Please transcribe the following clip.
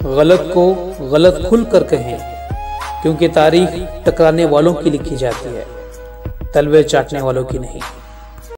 गलत को गलत खुलकर कहें, क्योंकि तारीख टकराने वालों की लिखी जाती है, तलवे चाटने वालों की नहीं।